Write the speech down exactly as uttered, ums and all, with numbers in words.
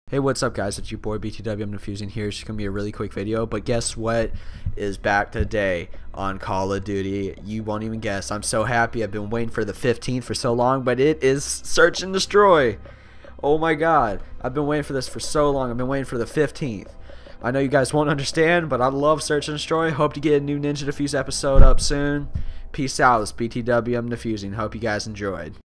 Hey, what's up guys, it's your boy B T W. I'm Diffusing here. It's just gonna be a really quick video, but guess what is back today on Call of Duty? You won't even guess. I'm so happy. I've been waiting for the fifteenth for so long, but it is Search and Destroy. Oh my god, I've been waiting for this for so long. I've been waiting for the fifteenth. I know you guys won't understand, but I love Search and Destroy. Hope to get a new Ninja Defuse episode up soon. Peace out. It's B T W. I'm Diffusing. Hope you guys enjoyed.